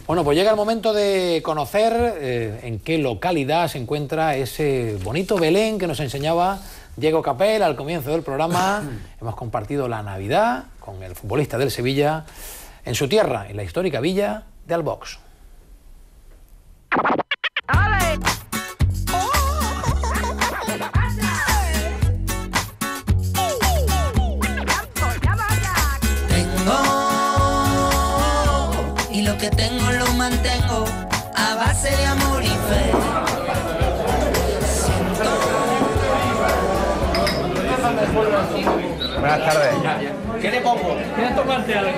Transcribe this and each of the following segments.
Bueno, pues llega el momento de conocer en qué localidad se encuentra ese bonito Belén que nos enseñaba Diego Capel al comienzo del programa. Hemos compartido la Navidad con el futbolista del Sevilla en su tierra, en la histórica villa de Albox. Y lo que tengo lo mantengo a base de amor y fe. Buenas tardes. ¿Qué le pongo? ¿Quieres tomarte algo?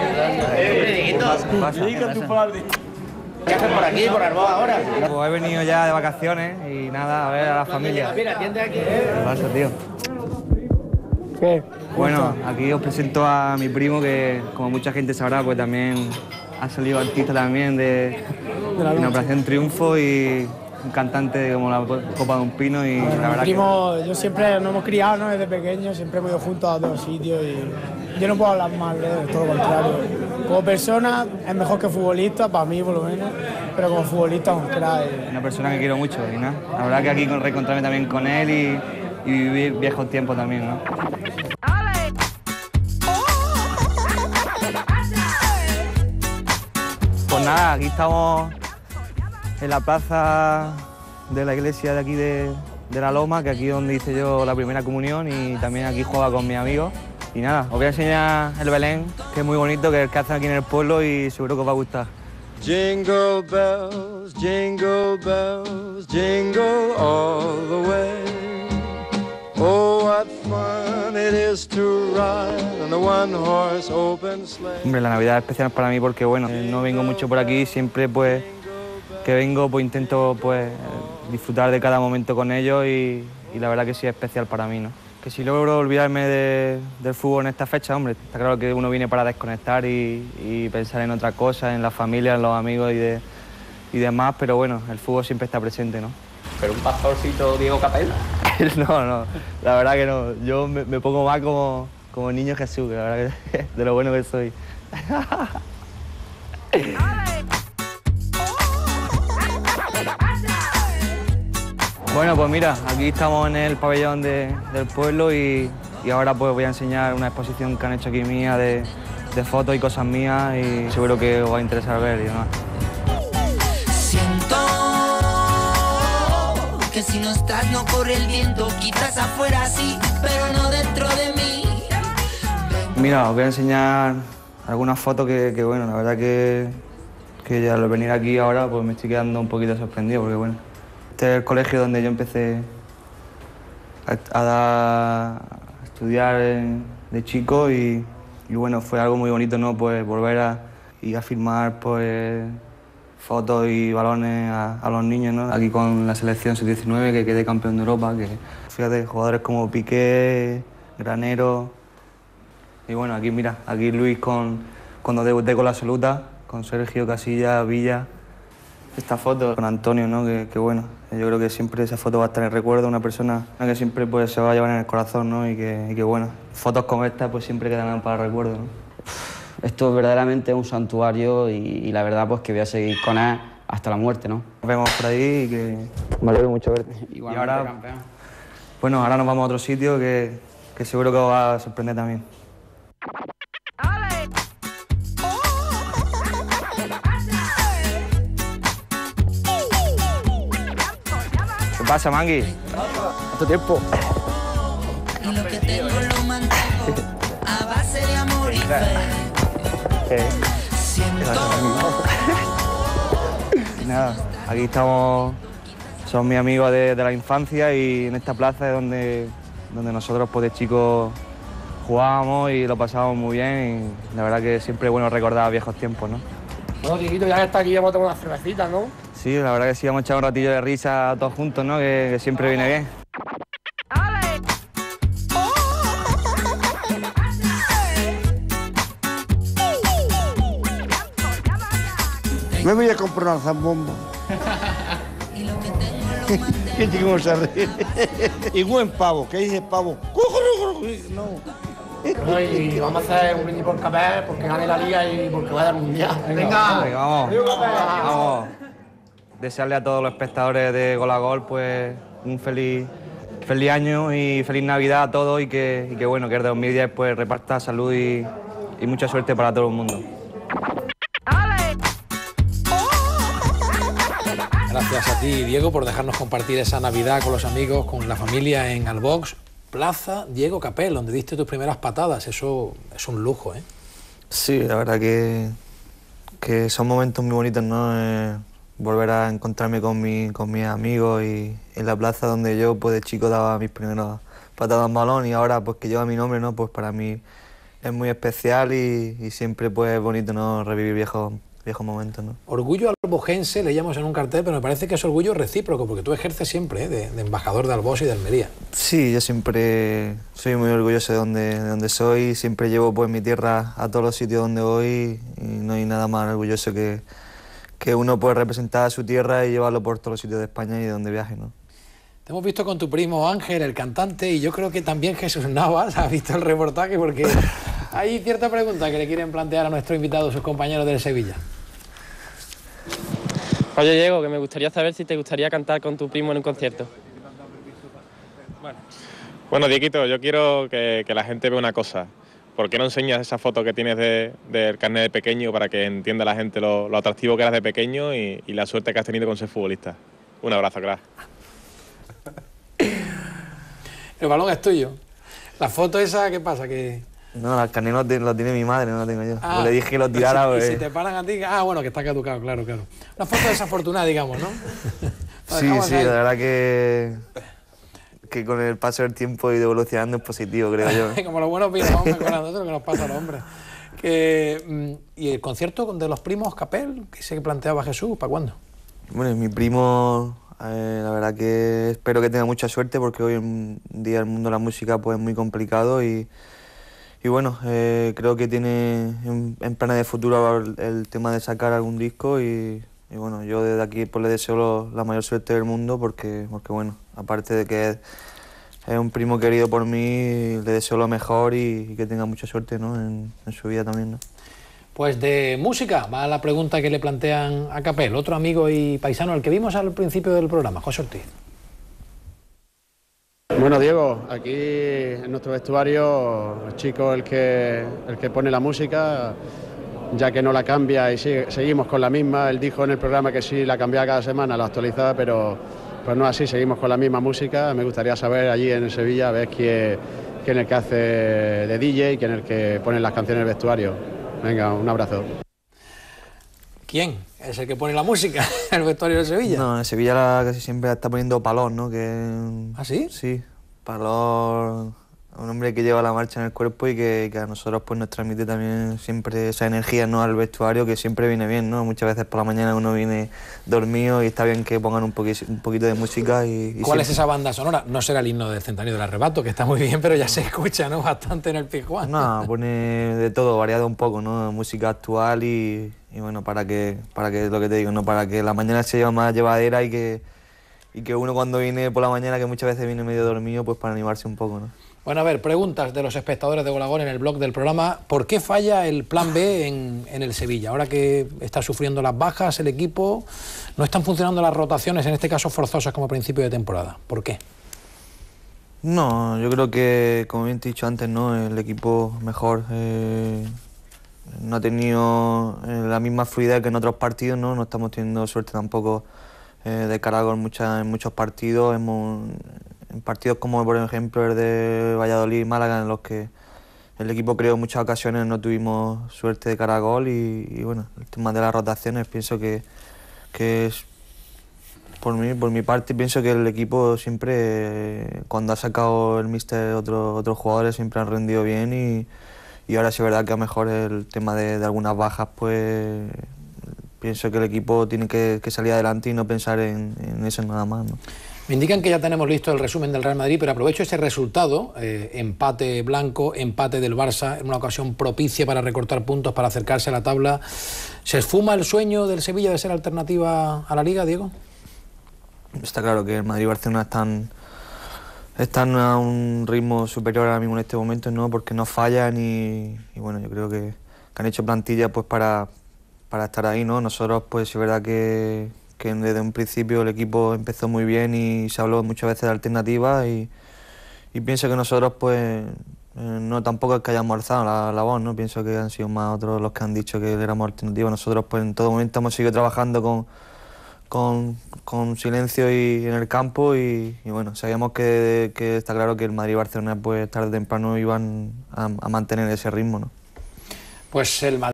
¿Qué haces por aquí, por Arboga ahora? Pues he venido ya de vacaciones y nada, a ver a la familia. Mira, atiende aquí. ¿Qué pasa, tío? ¿Qué? Bueno, aquí os presento a mi primo que, como mucha gente sabrá, pues también ha salido artista también de una Operación Triunfo y un cantante como la Copa de un Pino y bueno, la verdad primo, yo siempre nos hemos criado, ¿no? Desde pequeños, siempre hemos ido juntos a todos sitios y yo no puedo hablar mal de él, todo lo contrario. Como persona es mejor que futbolista, para mí por lo menos, pero como futbolista es un crack. Una persona que quiero mucho y nada. La verdad que aquí reencontrarme también con él y vivir viejos tiempos también, ¿no? Pues nada, aquí estamos en la plaza de la iglesia de aquí de La Loma, que aquí es donde hice yo la primera comunión y también aquí jugaba con mis amigos. Y nada, os voy a enseñar el Belén, que es muy bonito, que es el que hacen aquí en el pueblo y seguro que os va a gustar. Jingle bells, jingle all the way. Oh, what fun it is to ride on a one-horse open sleigh. Hombre, la Navidad es especial para mí porque, bueno, no vengo mucho por aquí, siempre pues que vengo pues intento pues disfrutar de cada momento con ellos y la verdad que sí es especial para mí, ¿no? Que si logro olvidarme del fútbol en esta fecha, hombre, está claro que uno viene para desconectar y pensar en otra cosa, en la familia, en los amigos y demás, pero bueno, el fútbol siempre está presente, ¿no? ¿Pero un pastorcito Diego Capel? No, la verdad que no. Yo me pongo más como niño Jesús, que la verdad que de lo bueno que soy. Bueno, pues mira, aquí estamos en el pabellón del pueblo y ahora pues voy a enseñar una exposición que han hecho aquí mía de fotos y cosas mías y seguro que os va a interesar ver y demás. Siento que si no estás no corre el viento, quizás afuera sí, pero no dentro de mí. Mira, os voy a enseñar algunas fotos que bueno, la verdad que ya al venir aquí ahora pues me estoy quedando un poquito sorprendido porque bueno, este es el colegio donde yo empecé a estudiar de chico y bueno, fue algo muy bonito, ¿no? Pues volver a firmar pues fotos y balones a los niños, ¿no? Aquí con la selección sub-19 que quedé campeón de Europa, que fíjate, jugadores como Piqué, Granero y bueno, aquí mira, aquí Luis cuando debuté con la absoluta, con Sergio, Casillas, Villa. Esta foto con Antonio, ¿no? Que bueno, yo creo que siempre esa foto va a estar en el recuerdo, una persona que siempre pues, se va a llevar en el corazón, ¿no? Y que bueno, fotos como esta pues siempre quedan para el recuerdo, ¿no? Esto verdaderamente es un santuario y la verdad pues que voy a seguir con él hasta la muerte, ¿no? Nos vemos por ahí y que me alegro mucho verte. Igualmente, y ahora, campeón. Bueno, ahora nos vamos a otro sitio que seguro que os va a sorprender también. ¿Qué pasa, Mangui? ¿Cuánto tiempo? Y lo que tengo lo mantengo a base de amor y fe. Siento Nada, aquí estamos, son mis amigos de la infancia y en esta plaza es donde nosotros pues de chicos jugábamos y lo pasábamos muy bien y la verdad que siempre es bueno recordar viejos tiempos, ¿no? Bueno, Dieguito, ya que está aquí, vamos a tomar unas cervecitas, ¿no? Sí, la verdad que sí, vamos a echar un ratillo de risa todos juntos, ¿no? Que siempre viene bien. Me voy a comprar una zambomba. ¿Qué chico se ríe? Y buen pavo, ¿qué dice pavo? No. No, y vamos a hacer un brindis por Capel, porque gane la liga y porque vaya al mundial. Venga, vamos. Vamos. Desearle a todos los espectadores de Gol a Gol pues un feliz año y feliz Navidad a todos y que bueno, que el 2010 pues reparta salud y mucha suerte para todo el mundo. Gracias a ti, Diego, por dejarnos compartir esa Navidad con los amigos, con la familia en Albox, Plaza Diego Capel, donde diste tus primeras patadas. Eso es un lujo, ¿eh? Sí, la verdad que son momentos muy bonitos, ¿no? Volver a encontrarme con mis amigos y en la plaza donde yo pues de chico daba mis primeras patadas en balón y ahora pues que lleva mi nombre, ¿no? Pues para mí es muy especial y siempre pues es bonito, ¿no? Revivir viejos momentos, ¿no? Orgullo albojense, leíamos en un cartel, pero me parece que es orgullo recíproco, porque tú ejerces siempre, ¿eh? de embajador de Albós y de Almería. Sí, yo siempre soy muy orgulloso de donde soy, siempre llevo pues mi tierra a todos los sitios donde voy y no hay nada más orgulloso que uno puede representar a su tierra y llevarlo por todos los sitios de España y de donde viaje, ¿no? Te hemos visto con tu primo Ángel, el cantante, y yo creo que también Jesús Navas ha visto el reportaje, porque hay cierta pregunta que le quieren plantear a nuestro invitado, sus compañeros del Sevilla. Oye, Diego, que me gustaría saber si te gustaría cantar con tu primo en un concierto. Bueno, Dieguito, yo quiero que la gente vea una cosa. ¿Por qué no enseñas esa foto que tienes del carnet de pequeño para que entienda la gente lo atractivo que eras de pequeño y la suerte que has tenido con ser futbolista? Un abrazo, crack. El balón es tuyo. La foto esa, ¿qué pasa? Que... No, el carnet lo tiene mi madre, no lo tengo yo. Ah, pues le dije que lo tirara. Y pues... si te paran a ti... Ah, bueno, que está caducado, claro. Una foto desafortunada, digamos, ¿no? Sí, la verdad que con el paso del tiempo y de evolucionando es positivo, creo yo. Como los buenos vinos, vamos mejorando, eso es lo que nos pasa a los hombres. ¿Y el concierto de los primos Capel, que se planteaba Jesús, para cuándo? Bueno, mi primo, la verdad que espero que tenga mucha suerte porque hoy en día el mundo de la música pues, es muy complicado y bueno, creo que tiene en planes de futuro el tema de sacar algún disco y bueno, yo desde aquí pues, le deseo la mayor suerte del mundo porque bueno, aparte de que es un primo querido por mí, le deseo lo mejor y que tenga mucha suerte, ¿no? en su vida también, ¿no? Pues de música va la pregunta que le plantean a Capel, otro amigo y paisano, el que vimos al principio del programa, José Ortiz. Bueno, Diego, aquí en nuestro vestuario, el chico el que pone la música, ya que no la cambia y seguimos con la misma. Él dijo en el programa que sí la cambiaba cada semana, la actualizaba, pero pues no así, seguimos con la misma música. Me gustaría saber allí en Sevilla, a ver quién es el que hace de DJ y quién es el que pone las canciones en el vestuario. Venga, un abrazo. ¿Quién es el que pone la música en el vestuario de Sevilla? No, en Sevilla casi siempre está poniendo Palón, ¿no? ¿Ah, sí? Sí, Palón, un hombre que lleva la marcha en el cuerpo y que a nosotros pues, nos transmite también siempre esa energía, ¿no? Al vestuario, que siempre viene bien, ¿no? Muchas veces por la mañana uno viene dormido y está bien que pongan un poquito de música. ¿Cuál siempre... es esa banda sonora? No será el himno del Centenario del Arrebato, que está muy bien, pero ya se escucha, ¿no? Bastante en el Pizjuán. No, pone de todo, variado un poco, ¿no? Música actual y bueno, para que lo que te digo, ¿no? Para que la mañana se lleve más llevadera y que uno cuando viene por la mañana, que muchas veces viene medio dormido, pues para animarse un poco, ¿no? Bueno, a ver, preguntas de los espectadores de Gol a Gol en el blog del programa. ¿Por qué falla el plan B en el Sevilla? Ahora que está sufriendo las bajas el equipo, no están funcionando las rotaciones, en este caso forzosas como a principio de temporada. ¿Por qué? No, yo creo que, como bien te he dicho antes, ¿no? El equipo mejor no ha tenido la misma fluidez que en otros partidos, ¿no? No estamos teniendo suerte tampoco de cara a gol en muchos partidos. En partidos como por ejemplo el de Valladolid y Málaga, en los que el equipo creó muchas ocasiones, no tuvimos suerte de cara a gol y bueno, el tema de las rotaciones pienso que es, por mi parte, pienso que el equipo siempre, cuando ha sacado el míster otros jugadores, siempre han rendido bien y ahora sí es verdad que a lo mejor el tema de algunas bajas, pues pienso que el equipo tiene que salir adelante y no pensar en eso nada más, ¿no? Me indican que ya tenemos listo el resumen del Real Madrid, pero aprovecho ese resultado, empate blanco, empate del Barça, en una ocasión propicia para recortar puntos, para acercarse a la tabla. ¿Se esfuma el sueño del Sevilla de ser alternativa a la Liga, Diego? Está claro que el Madrid y Barcelona están están a un ritmo superior ahora mismo en este momento, ¿no? Porque no fallan y bueno, yo creo que han hecho plantilla pues para estar ahí, ¿no? Nosotros pues es verdad que desde un principio el equipo empezó muy bien y se habló muchas veces de alternativas y pienso que nosotros pues no tampoco es que hayamos alzado la voz, ¿no? Pienso que han sido más otros los que han dicho que éramos alternativas. Nosotros pues en todo momento hemos seguido trabajando con silencio y en el campo y bueno, sabíamos que está claro que el Madrid y Barcelona pues tarde o temprano iban a mantener ese ritmo, ¿no? Pues el Madrid